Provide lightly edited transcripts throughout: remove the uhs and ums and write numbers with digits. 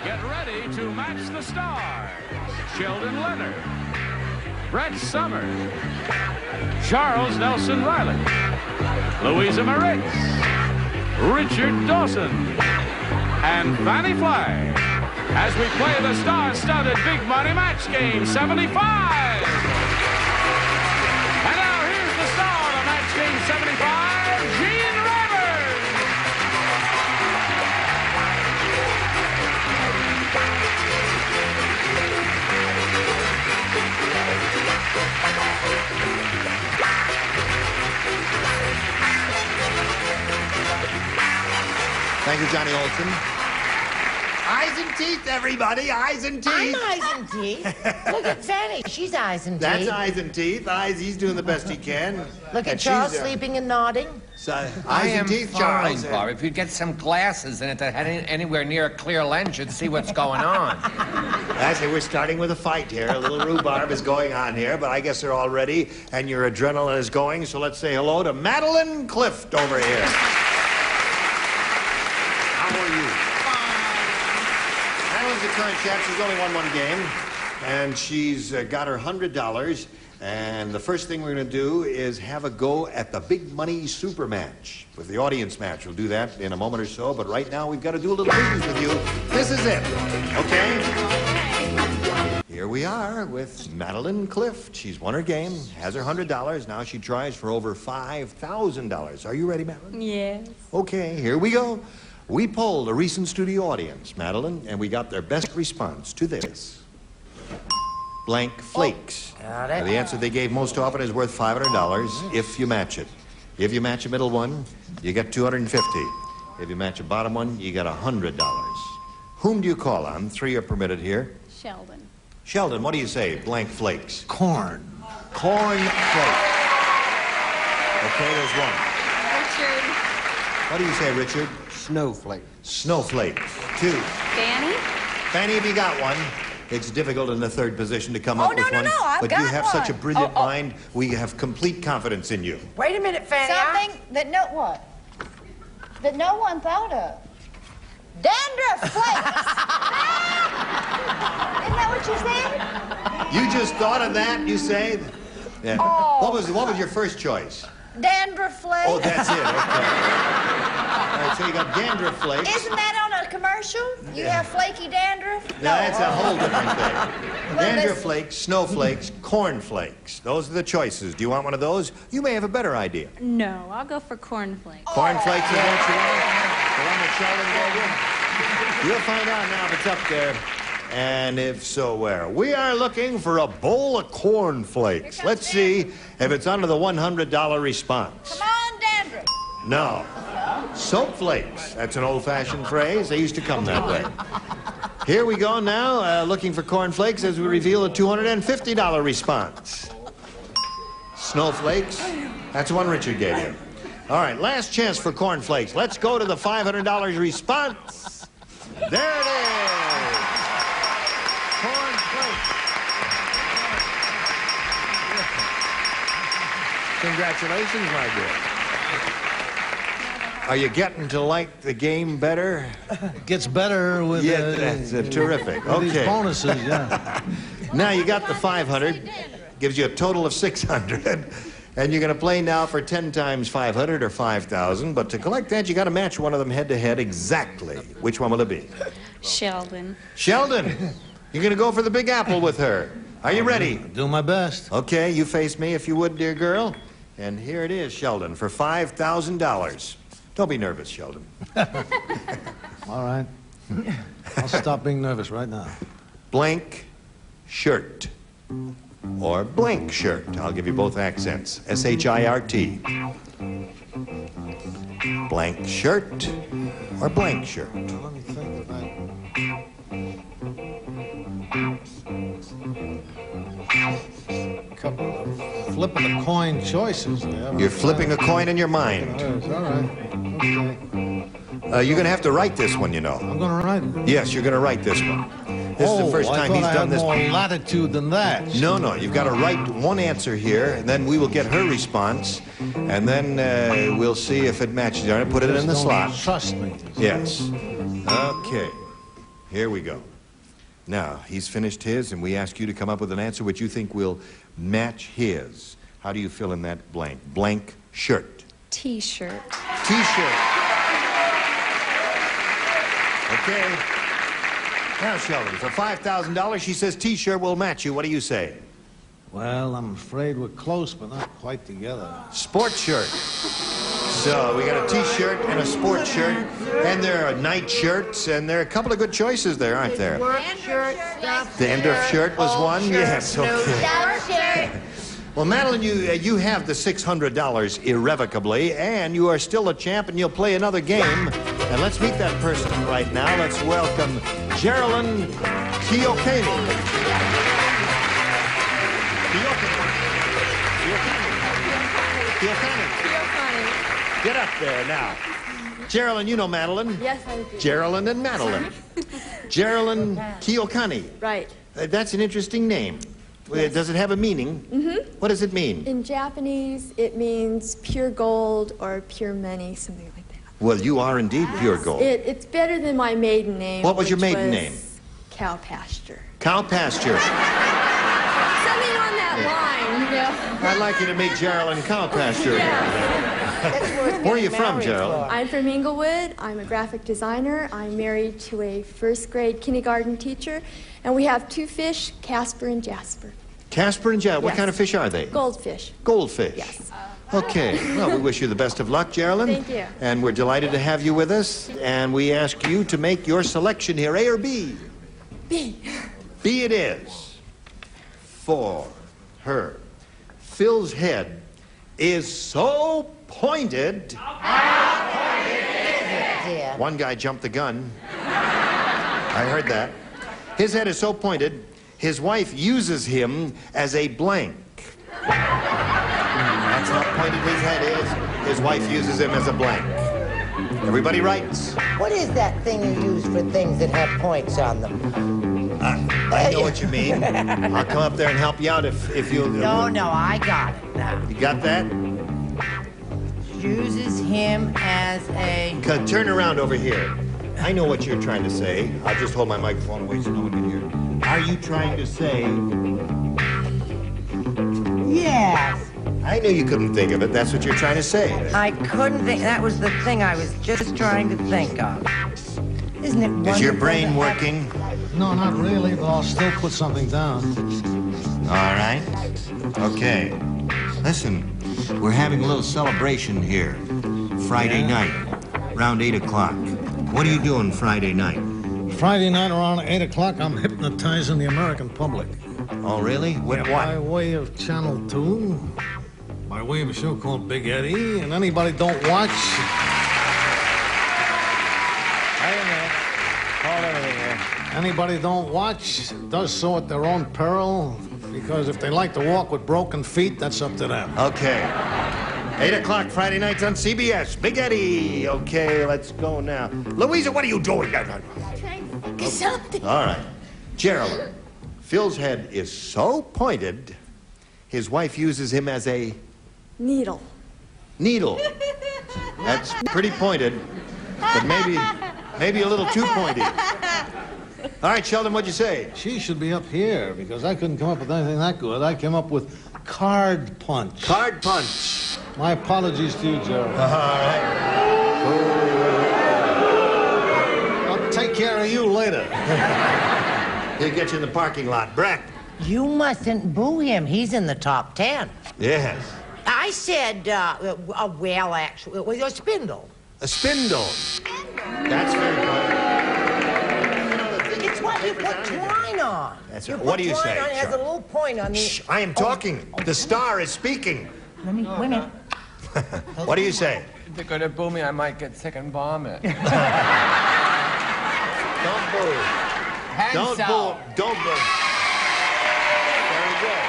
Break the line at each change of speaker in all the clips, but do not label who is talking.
Get ready to match the stars. Sheldon Leonard, Brett Summers, Charles Nelson Riley, Louisa Moritz, Richard Dawson, and Fannie Flagg as we play the star-studded Big Money Match Game 75. And now here's the star of Match Game 75, Gene Rivers.
Thank you, Johnny Olson. Eyes and teeth, everybody. Eyes and teeth.
I'm eyes and teeth. Look at Fanny. She's eyes and teeth.
That's eyes and teeth. Eyes, he's doing the best he can.
Look at
And
Charles
she's,
sleeping and nodding.
So,
I
eyes
am
and teeth,
fine,
Charles.
Bob. If you'd get some glasses in it that had anywhere near a clear lens, you'd see what's going on.
I say we're starting with a fight here. A little rhubarb is going on here, but I guess they're all ready, and your adrenaline is going, so let's say hello to Madeline Clift over here. How are you? Madeline's the current champ. She's only won one game, and she's got her $100. And the first thing we're going to do is have a go at the Big Money Super Match with the audience match. We'll do that in a moment or so, but right now we've got to do a little business with you. This is it, okay? Here we are with Madeline Clift. She's won her game, has her $100. Now she tries for over $5,000. Are you ready, Madeline?
Yes.
Okay, here we go. We polled a recent studio audience, Madeline, and we got their best response to this. Blank flakes.
Got
Now,
it.
the answer they gave most often is worth $500 if you match it. If you match a middle one, you get $250. If you match a bottom one, you get $100. Whom do you call on? 3 are permitted here.
Sheldon.
Sheldon, what do you say? Blank flakes.
Corn.
Corn flakes. Okay, there's one.
Richard.
What do you say, Richard?
Snowflake.
Snowflake. 2.
Fanny.
Fanny, have you got one? It's difficult in the third position to come up with one.
I've
but
got
you have
one.
such a brilliant mind. We have complete confidence in you.
Wait a minute, Fanny.
Something that that no one thought of. Dandruff flakes. Isn't that what you said?
You just thought of that, you say? Yeah.
Oh.
What was your first choice?
Dandruff flakes.
Oh, that's it. Okay. All right, so you got dandruff flakes.
Isn't that on a commercial? You have flaky dandruff?
No, that's a whole different thing. Dandruff
this-
flakes, snowflakes, corn flakes. Those are the choices. Do you want one of those? You may have a better idea.
No, I'll go for cornflakes.
Corn flakes is what you want? The one that Sheldon gave you? You'll find out now if it's up there. And if so, where? We are looking for a bowl of corn flakes. Let's see if it's under the $100 response.
Come on, dandruff.
No. Soap flakes. That's an old-fashioned phrase. They used to come that way. Here we go now, looking for corn flakes as we reveal a $250 response. Snowflakes. That's the one Richard gave you. All right, last chance for corn flakes. Let's go to the $500 response. There it is. Corn flakes. Congratulations, my dear. Are you getting to like the game better?
It gets better with
That's terrific.
with these
Okay.
bonuses, yeah.
Now you got the 500. Gives you a total of 600. And you're going to play now for 10 times 500 or 5,000. But to collect that, you got to match one of them head to head exactly. Which one will it be?
Sheldon.
Sheldon, you're going to go for the Big Apple with her. Are you ready?
Do my best.
Okay, you face me if you would, dear girl. And here it is, Sheldon, for $5,000. Don't be nervous, Sheldon.
All right. I'll stop being nervous right now.
Blank shirt. Or blank shirt. I'll give you both accents. S-H-I-R-T. Blank shirt or blank shirt.
Let me think about couple of flipping the coin choices there.
You're flipping a coin in your mind.
All right. Okay.
You're going to have to write this one, you know.
I'm going to write it.
Yes, you're going to write this one. This is the first time he's done this.
I thought I had more latitude than that.
No, you've got to write one answer here, and then we will get her response, and then we'll see if it matches. All right, put it in the
Don't
slot.
Trust me.
Yes. Okay. Here we go. Now, he's finished his, and we ask you to come up with an answer which you think will match his. How do you fill in that blank? Blank shirt.
T-shirt.
T-shirt. Okay. Now, Sheldon, for $5,000, she says T-shirt will match you. What do you say?
Well, I'm afraid we're close, but not quite together.
Sports shirt. So, we got a T-shirt and a sports shirt, and there are night shirts, and there are a couple of good choices there, aren't there? Dandruff shirt was one? Yes, okay. Well, Madeline, you have the $600 irrevocably, and you are still a champ, and you'll play another game. And let's meet that person right now. Let's welcome Geraldine Keokani. Get up there now. Geraldine, you know Madeline.
Yes, I do.
Geraldine and Madeline. Geraldine Keokani.
Right.
That's an interesting name.
Yes.
Does it have a meaning? Mm-hmm. What does it mean?
In Japanese, it means pure gold or pure money, something like that.
Well, you are indeed pure gold.
It's better than my maiden name.
What was your maiden name?
Cow Pasture.
Cow Pasture.
Something on that line, you know.
I'd like you to meet Geraldine Cow Pasture. Where are you from, Gerald?
I'm from Inglewood. I'm a graphic designer. I'm married to a first-grade kindergarten teacher, and we have two fish, Casper and Jasper.
Casper and Jasper. What
Yes.
kind of fish are they?
Goldfish.
Goldfish.
Yes.
Okay. Well, we wish you the best of luck, Geraldine.
Thank you.
And we're delighted to have you with us. And we ask you to make your selection here, A or B?
B.
B it is. For her. Phil's head is so pointed.
How pointed is it, dear?
One guy jumped the gun. I heard that. His head is so pointed, his wife uses him as a blank. That's how pointed his head is. His wife uses him as a blank. Everybody writes.
What is that thing you use for things that have points on them?
I know what you mean. I'll come up there and help you out if you...
No, I got it now.
You got that?
Uses him as a...
Turn around over here. I know what you're trying to say. I'll just hold my microphone away so no one can hear. Are you trying to say...
Yes.
I knew you couldn't think of it. That's what you're trying to say.
I couldn't think. That was the thing I was just trying to think of. Isn't it wonderful?
Is your brain
to
working?
No, not really, but I'll still put something down.
All right. Okay. Listen, we're having a little celebration here. Friday night, around 8 o'clock. What are you doing Friday night?
Friday night around 8 o'clock, I'm hypnotizing the American public.
Oh, really? With
By
what?
way of Channel 2, by way of a show called Big Eddie, and anybody don't watch... Anybody don't watch does so at their own peril, because if they like to walk with broken feet, that's up to them.
Okay. 8 o'clock Friday nights on CBS. Big Eddie. Okay, let's go now. Louisa, what are you doing?
Trying to think of something.
All right. Gerald, Phil's head is so pointed, his wife uses him as a
Needle.
needle. That's pretty pointed, but maybe a little too pointy. All right, Sheldon, what'd you say?
She should be up here, because I couldn't come up with anything that good. I came up with card punch.
Card punch.
My apologies to you, Gerald.
All right.
I'll take care of you later.
He'll get you in the parking lot. Brett.
You mustn't boo him. He's in the top 10.
Yes.
I said, well, actually, it was a spindle.
A spindle. That's very good.
It's what you put twine on.
That's
you
right.
put
What do you
twine
say,
on, it has a
Charlie?
little point on the...
Shh, I am talking. The star is speaking.
Let me, wait a minute.
What do you say?
If they're gonna boo me, I might get sick and vomit.
Don't boo. Don't boo. Don't boo. Very good.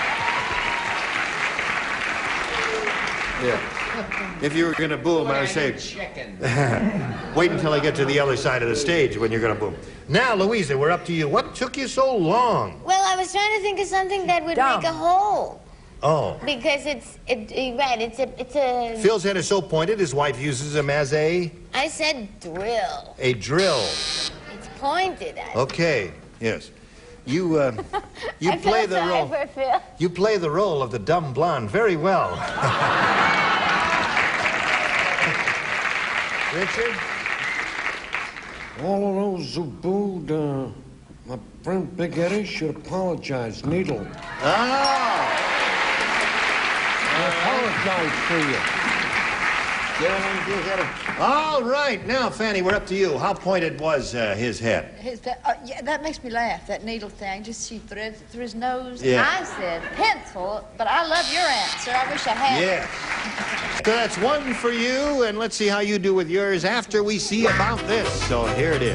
Yeah. If you were going to boo him, I would say,
chicken.
wait until I get to the other side of the stage when you're going to boo him. Now, Louisa, we're up to you. What took you so long?
Well, I was trying to think of something that would
Dumb.
make a hole.
Oh.
Because it's a...
Phil's head is so pointed, his wife uses him as a
I said drill.
drill.
It's disappointed.
Okay, yes. You
I
play
feel
the
sorry
role.
for Phil.
You play the role of the dumb blonde very well. Richard?
All of those who booed my friend Big Eddie should apologize. Needle.
Oh!
I apologize for you.
All right, now, Fanny, we're up to you. How pointed was his head?
Yeah, that makes me laugh, that needle thing. Just she threads it through his nose.
Yeah.
I said pencil, but I love your answer. I wish I had.
Yeah. So that's one for you, and let's see how you do with yours after we see about this. So here it is.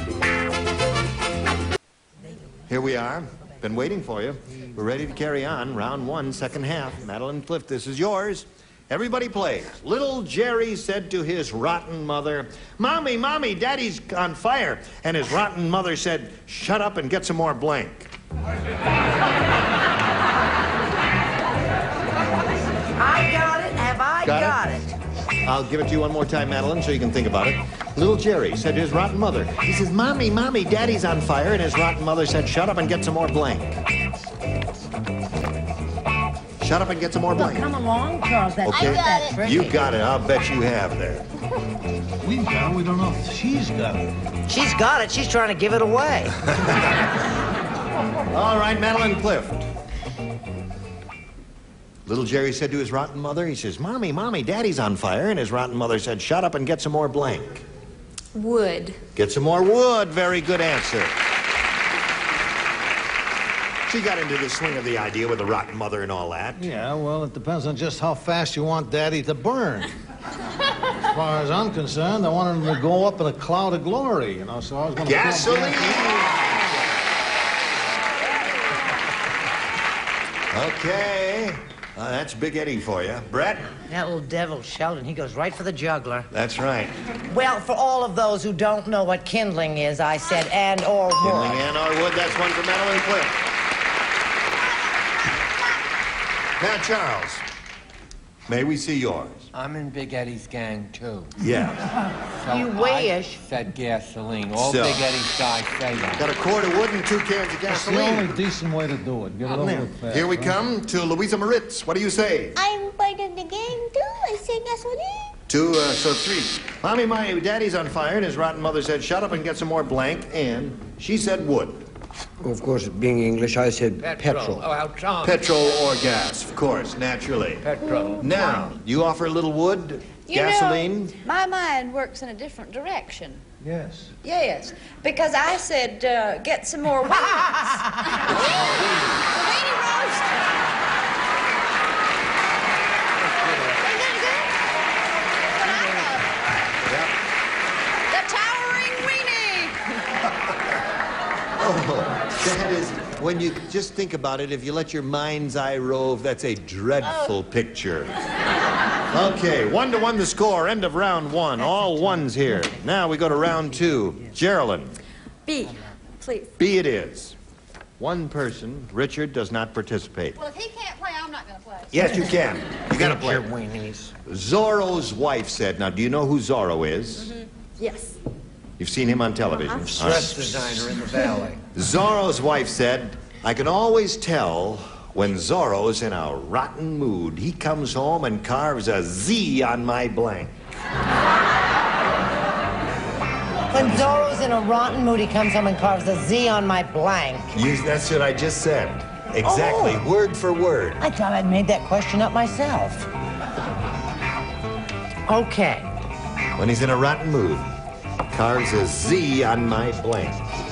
Here we are. Been waiting for you. We're ready to carry on. Round one, second half. Madeline Cliff, this is yours. Everybody plays. Little Jerry said to his rotten mother, "Mommy, Mommy, Daddy's on fire." And his rotten mother said, "Shut up and get some more blank."
I got it. Have I got it?
I'll give it to you one more time, Madeline, so you can think about it. Little Jerry said to his rotten mother, he says, "Mommy, Mommy, Daddy's on fire." And his rotten mother said, "Shut up and get some more blank." Shut up and get some more blank.
Come along, Charles. That's
Okay.
I got it.
tricky.
You got it. I'll bet you have there.
We've got it. We don't know if she's got it.
She's got it. She's trying to give it away.
All right, Madeline Clift. Little Jerry said to his rotten mother, he says, "Mommy, Mommy, Daddy's on fire." And his rotten mother said, "Shut up and get some more blank."
Wood.
Get some more wood. Very good answer. She got into the swing of the idea with the rotten mother and all that.
Yeah, well, it depends on just how fast you want Daddy to burn. As far as I'm concerned, I wanted him to go up in a cloud of glory, you know, so I was going to...
Gasoline! Okay. That's Big Eddie for you. Brett?
That little devil, Sheldon, he goes right for the juggler.
That's right.
Well, for all of those who don't know what kindling is, I said and or wood.
Kindling and or wood. That's one for Madeline Cliff. Now, Charles, may we see yours?
I'm in Big Eddie's gang, too.
Yeah.
So
You
I
wish.
said gasoline. All
So-
Big Eddie's guys say that.
Got a quart of wood and 2 cans of
That's the only
gasoline.
decent way to do it. Get it over with fast.
Here we
right?
come to Louisa Moritz. What do you say?
I'm part of the game too. I say gasoline.
2, so 3. Mommy, my daddy's on fire, and his rotten mother said, "Shut up and get some more blank," and she said wood.
Of course, being English, I said petrol.
Oh, how John.
Petrol or gas, of course, naturally.
Petrol.
Now, you offer a little wood,
You
gasoline.
know, my mind works in a different direction.
Yes.
Yes, because I said get some more wings. Weenie roast. Isn't that good? What I love. The towering weenie.
Oh, that is, when you just think about it, if you let your mind's eye rove, that's a dreadful picture. Okay, 1-1 the score, end of round 1. All ones here. Now we go to round 2. Geraldine,
B, please.
B it is. One person, Richard, does not participate.
Well, if he can't play, I'm not going to play.
Yes, you can. You gotta play.
Your weenies.
Zorro's wife said, now, do you know who Zorro is?
Yes.
You've seen him on television.
Dress designer in the valley.
Zorro's wife said, "I can always tell when Zorro's in a rotten mood. He comes home and carves a Z on my blank."
When Zorro's in a rotten mood, he comes home and carves a Z on my blank.
That's what I just said. Exactly,
Oh.
word for word.
I thought I'd made that question up myself. Okay.
When he's in a rotten mood, carves a Z on my blank.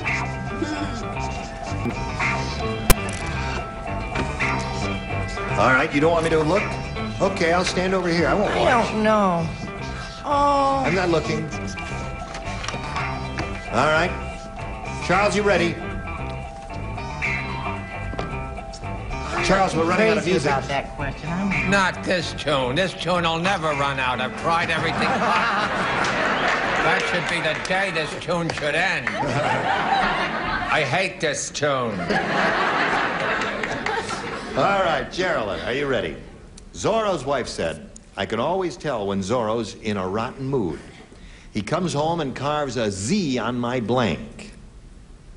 All right, you don't want me to look? Okay, I'll stand over here. I won't
I
watch.
don't know. Oh.
I'm not looking. All right. Charles, you ready? Charles, we're running out of
Crazy
music.
about that question. I'm...
Not this tune. This tune will never run out. I've tried everything possible. That should be the day this tune should end. I hate this tune.
All right, Geraldine, are you ready? Zorro's wife said, "I can always tell when Zorro's in a rotten mood. He comes home and carves a Z on my blank."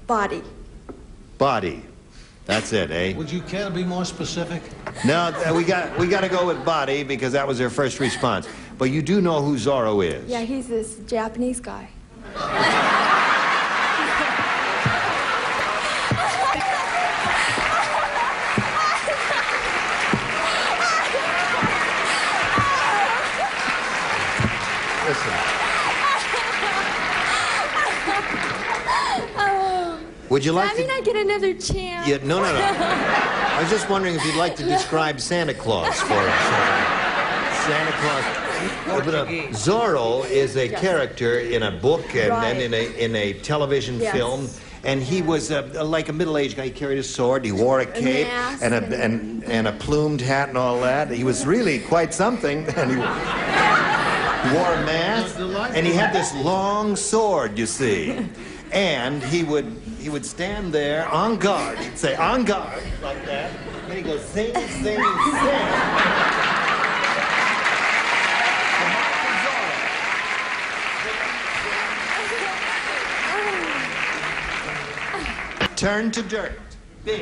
Body.
Body. That's it, eh?
Would you care to be more specific?
No, we got to go with body because that was their first response. But you do know who Zorro is.
Yeah, he's this Japanese guy.
Listen. Would you like
I mean, I get another chance.
Yeah, no. I was just wondering if you'd like to describe Santa Claus for us. Santa Claus. But, Zorro is a character in a book and then in a television film. And he was like a middle-aged guy. He carried a sword. He wore a cape and a plumed hat and all that. He was really quite something. And he wore a mask. And he had this long sword, you see. And he would stand there on guard. He'd say, on guard, like that. And he'd go, sing, sing, sing. Turn to dirt. Bing.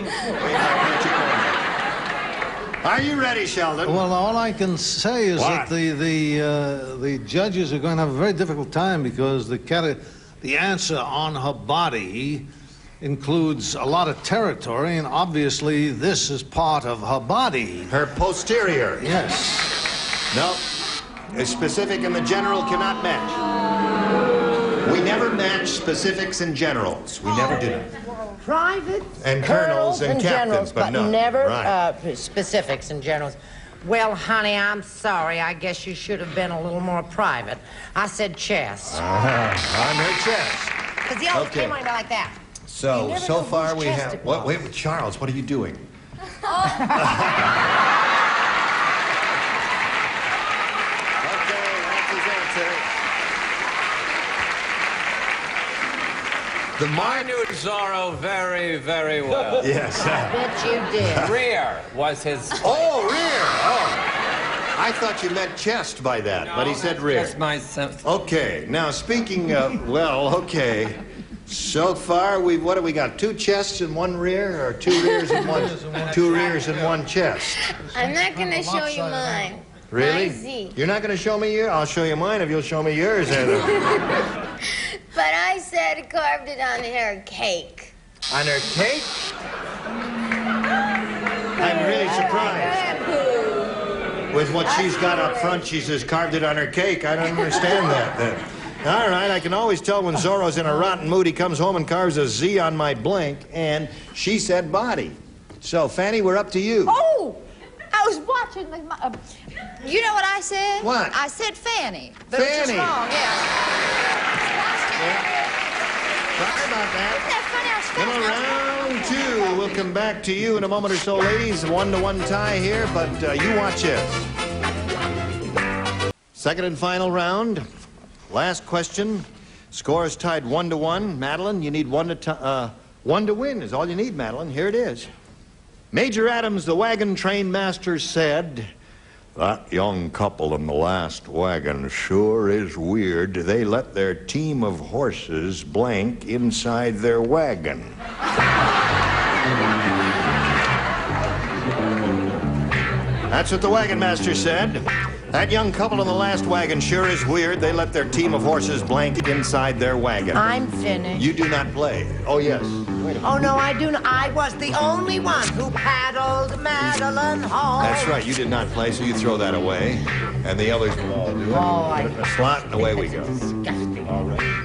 Are you ready, Sheldon?
Well, all I can say is that the judges are going to have a very difficult time because the answer on her body includes a lot of territory, and obviously this is part of her body.
Her posterior.
Yes.
No. A specific and the general cannot match. We never match specifics and generals. We never do that.
Private
And colonels and captains,
generals,
but no.
never specifics and generals. Well, honey, I'm sorry. I guess you should have been a little more private. I said chest.
On her chest.
Because he always came on me like that.
So far we have... Wait, Charles, what are you doing? Okay, that's his answer.
I knew Zorro very, very well.
Yes.
I bet you did.
Rear was his...
Oh, rear. Oh. I thought you meant chest by that, but he said rear.
That's my sense.
Okay, now speaking of, well, okay. So far, what have we got? 2 chests and 1 rear, or 2 rears and 1... 2 rears and 1 chest?
I'm not going to show you mine.
Really?
Mine's Z.
You're not going to show me yours? I'll show you mine if you'll show me yours.
But I said carved it on her cake.
On her cake? I'm really surprised. With what she's got up front, she says carved it on her cake. I don't understand that then. All right, I can always tell when Zorro's in a rotten mood. He comes home and carves a Z on my blank, and she said body. So, Fanny, we're up to you.
Oh! I was watching the... you know what I said?
What?
I said Fanny. But
Fanny.
it was just wrong,
Sorry about that.
Isn't that funny? I was
Well, round 2. We'll come back to you in a moment or so, ladies. 1-1 tie here, but you watch this. Second and final round. Last question. Score is tied 1-1. Madeline, you need 1 to win is all you need, Madeline. Here it is. Major Adams, the wagon train master, said, "That young couple in the last wagon sure is weird. They let their team of horses blank inside their wagon." That's what the wagon master said. That young couple in the last wagon sure is weird. They let their team of horses blank inside their wagon.
I'm finished.
You do not play. Oh, yes. Wait a minute.
Oh, no, I do not. I was the only one who paddled Madeline home.
That's right. You did not play, so you throw that away. And the others will all do it.
Oh,
Put it in a slot, and away we go. All right.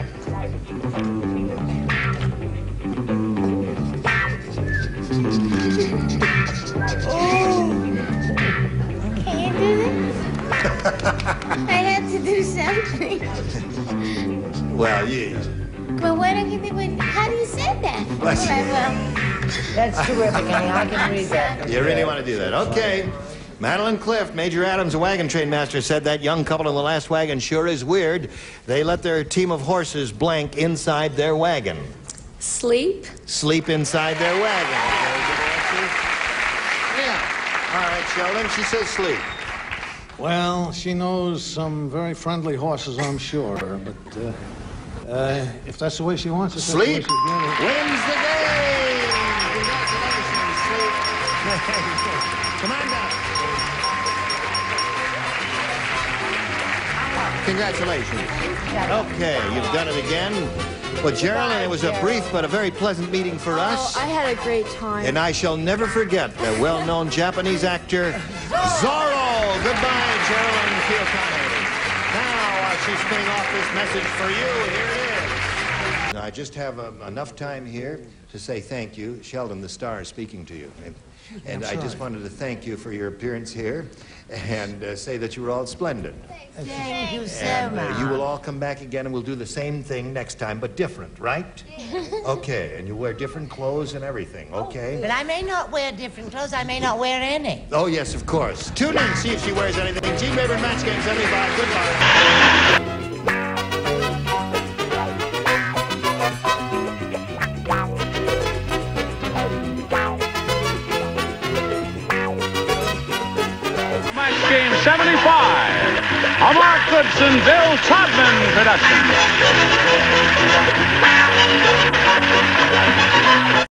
Can you do this? I had to do something.
Well,
But why don't you do it? How do you say that?
Bless you.
That's terrific, honey. I can read that.
You really want to do that? Okay. Madeline Clift, Major Adams, a wagon train master, said that young couple in the last wagon sure is weird. They let their team of horses blank inside their wagon.
Sleep.
Sleep inside their wagon. Very good answer. Yeah. All right, Sheldon, she says sleep.
Well, she knows some very friendly horses, I'm sure, but If that's the way she wants it.
Sleep wins the game. Congratulations, Sleep. Come on down. Congratulations. Okay, you've done it again. Well, Geraldine, it was a brief but a very pleasant meeting for us.
Oh, I had a great time.
And I shall never forget the well-known Japanese actor, Zorro. Goodbye, Geraldine Kiyokane. Now, while she's spinning off this message for you, here it is. Now, I just have enough time here to say thank you. Sheldon, the star, is speaking to you. And I just wanted to thank you for your appearance here and say that you were all splendid.
Thank you so much.
You will all come back again and we'll do the same thing next time, but different, right? Okay, and you wear different clothes and everything, okay?
But I may not wear different clothes. I may not wear any.
Oh, yes, of course. Tune in, see if she wears anything. Gene Rayburn, Match Game 75. Goodbye.
Game 75, a Mark Goodson, Bill Todman production.